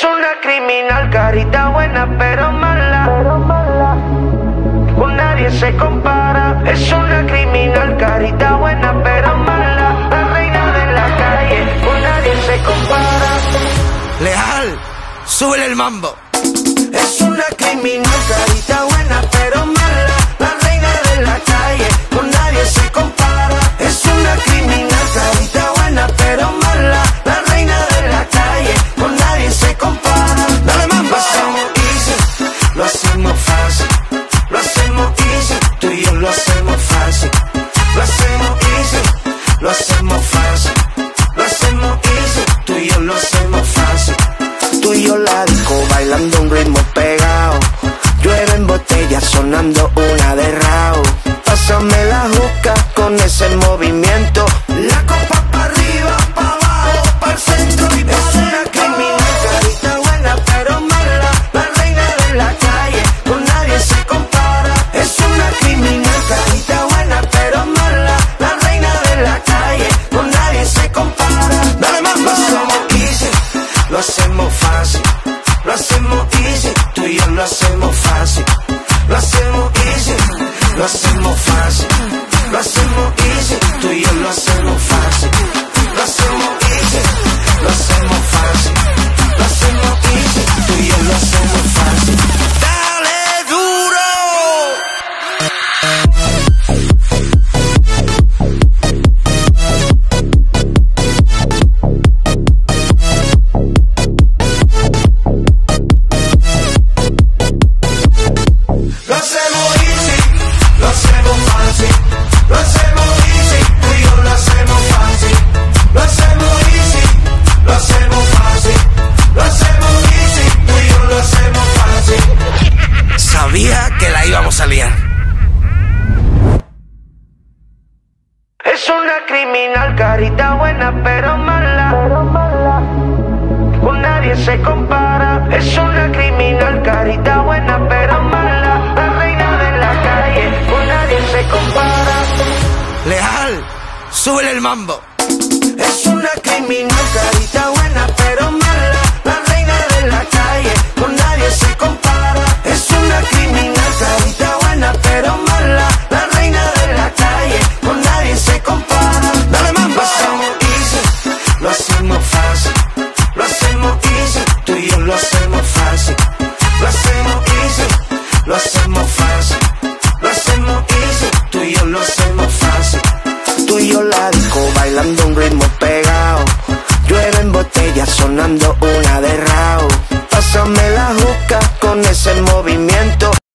Es una criminal, carita buena pero mala. Con nadie se compara. Es una criminal, carita buena pero mala. La reina de la calle, con nadie se compara. Leal, súbele el mambo. Es una criminal, carita buena pero mala. La reina de la calle, con nadie se compara. Es una criminal, carita buena pero mala. La reina de la calle, con nadie se compara. Dale mambo. Lo hacemos easy, lo hacemos fácil. Lo hacemos easy, tú y yo lo hacemos fácil. Lo hacemos easy, lo hacemos fácil. Lo hacemos easy, tú y yo lo hacemos fácil. Tú y yo la disco bailando un ritmo pegado. Llueve en botella sonando una de Rao. Pásame la juca con ese movimiento. La copa pa' arriba, pa' abajo, pa' el centro y pa' dentro. Es una criminal, carita buena pero mala. La reina de la calle, con nadie se compara. Es una criminal, carita buena pero mala. La reina de la calle, con nadie se compara. Dale mambo. Lo hacemos easy, lo hacemos fácil. Lo hacemos easy, tú y yo lo hacemos fácil. Lo hacemos easy, lo hacemos fácil. Lo hacemos easy, tú y yo lo hacemos fácil. Lo hacemos easy, lo hacemos fácil. Lo hacemos easy, tú y yo lo hacemos fácil. ¡Dale duro! Lo hacemos easy, lo hacemos fácil. Lo hacemos easy, tú y yo lo hacemos fácil. Lo hacemos easy, lo hacemos fácil. Lo hacemos easy, tú y yo lo hacemos fácil. Sabía que la íbamos a liar. Es una criminal, carita buena pero mala. Con nadie se compara. Es una criminal, carita buena pero mala. La reina de la calle, con nadie se compara. Leal, súbele el mambo. Es una criminal, carita buena pero mala. La reina de la calle, con nadie se compara. Es una criminal, carita buena pero mala. La reina de la calle, con nadie se compara. Dale mambo. Lo hacemos easy, lo hacemos fácil. Lo hacemos easy, tú y yo lo hacemos fácil. Lo hacemos easy, lo hacemos fácil. Lo hacemos easy, tú y yo lo hacemos fácil. Tú y yo la disco bailando un ritmo pegado. Llueve en botella sonando una de Rao. Pásame la juca con ese movimiento.